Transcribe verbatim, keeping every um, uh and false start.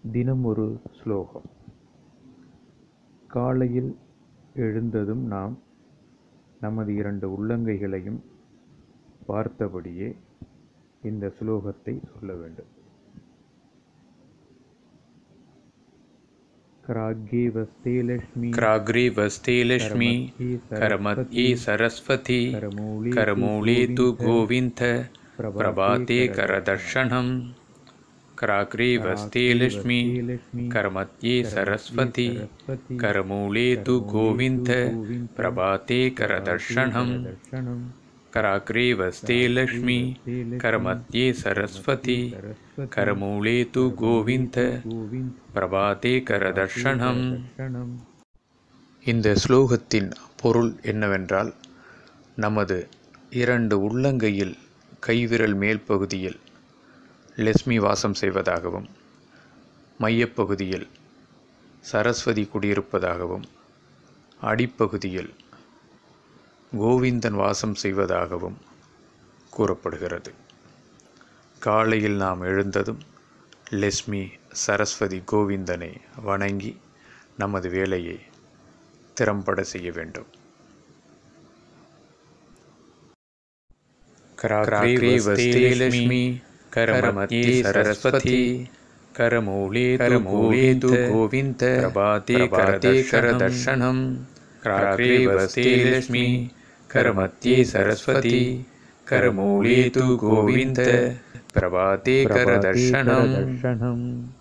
தினம் ஒரு ஸ்லோகம். காலையில் எழுந்ததும் நாம் நமது இரண்டு உள்ளங்கைகளையும் பார்த்தபடியே இந்த ஸ்லோகத்தை சொல்ல வேண்டும். கிராக்ரே வஸ்தே லக்ஷ்மி கிராக்ரே வஸ்தே லக்ஷ்மி கரமத்யே சரஸ்வதி கரமூலே து கோவிந்த பிரபாதே கரதர்ஷனம். கிராக்ரே வஸ்தே லக்ஷ்மி கரமத்யே சரஸ்வதி கரமூலே து கோவிந்த பிரபாதே கரதர்ஷனம். कराग्रे वस्ते लक्ष्मी करमध्ये सरस्वती करमूले तु गोविंद प्रभाते करदर्शनम. இந்த ஸ்லோகத்தின் பொருள் என்னவென்றால், நமது இரண்டு உள்ளங்கையில் கைவிரல் மேல் பகுதியில் லட்சுமி வாசம் செய்வதாகவும், மையப்பகுதியில் சரஸ்வதி குடியிருப்பதாகவும், அடிப்பகுதியில் கோவிந்தன் வாசம் செய்வதாகவும் கூறப்படுகிறது. காலையில் நாம் எழுந்ததும் லட்சுமி சரஸ்வதி கோவிந்தனை வணங்கி நமது வேலையை திறம்பட செய்ய வேண்டும். கிராக்ரே வஸ்தே லக்ஷ்மி கரமத்யே சரஸ்வதி கரமூலே து கோவிந்த பிரபாதே கரதர்ஷனம். கிராக்ரே வஸ்தே லக்ஷ்மி करमत्ये सरस्वती करमूले तु गोविंद प्रभाते करदर्शनम.